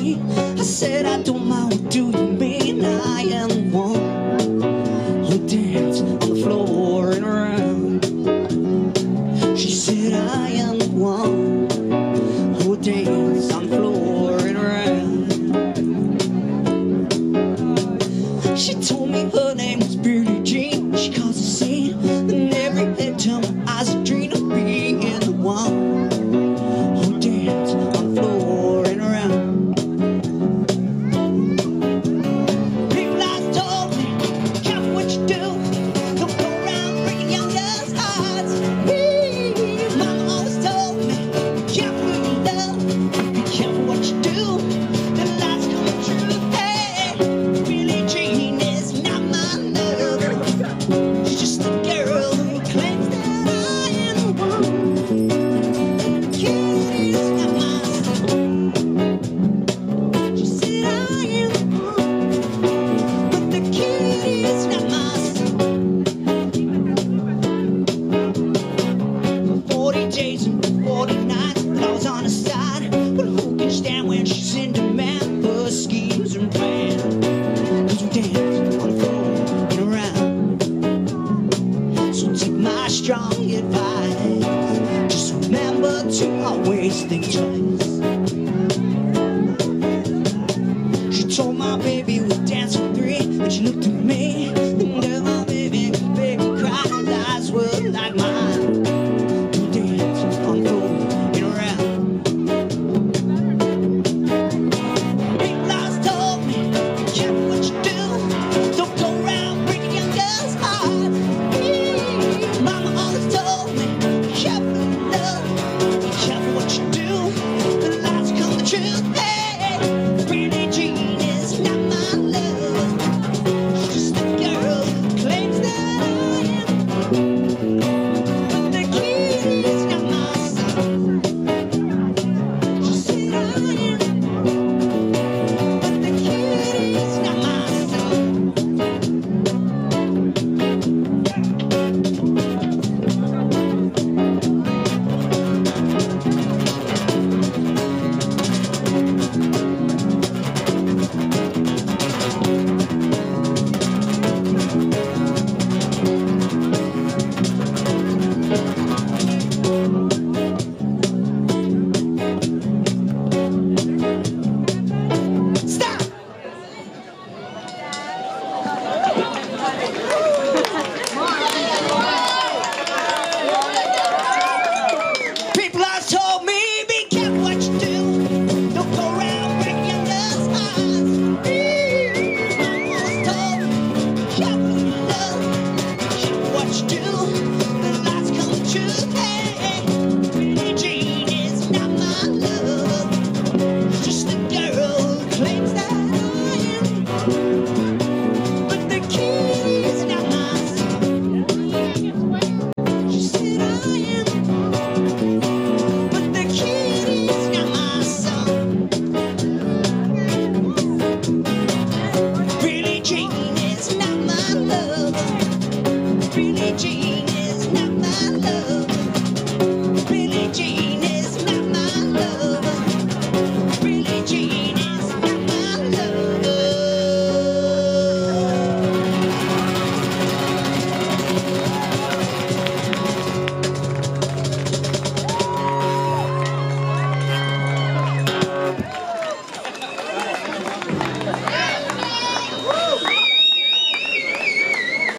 me. I said I don't mind, what do you mean? I am the one who dance on the floor and around. She said I am the one who dance on the floor and around. She told me her name was Billie Jean. She caused a scene, and every head time my eyes a dream of being the one who dance on the floor and around. People always told me, be careful what you do, don't go around breaking young girls' hearts. Mama always told me, be careful who you love, be careful what you do, the lies come true. Hey, Billie Jean is not my love, she's just a girl who claims that I am the one. Cuties not my son. She said I am the one, but the cuties not my son. For 40 days and 40 nights, I was on her side. But who can stand when she's in demand for schemes and plans? 'Cause we dance on the floor and around. So take my strong advice, just remember to always think twice.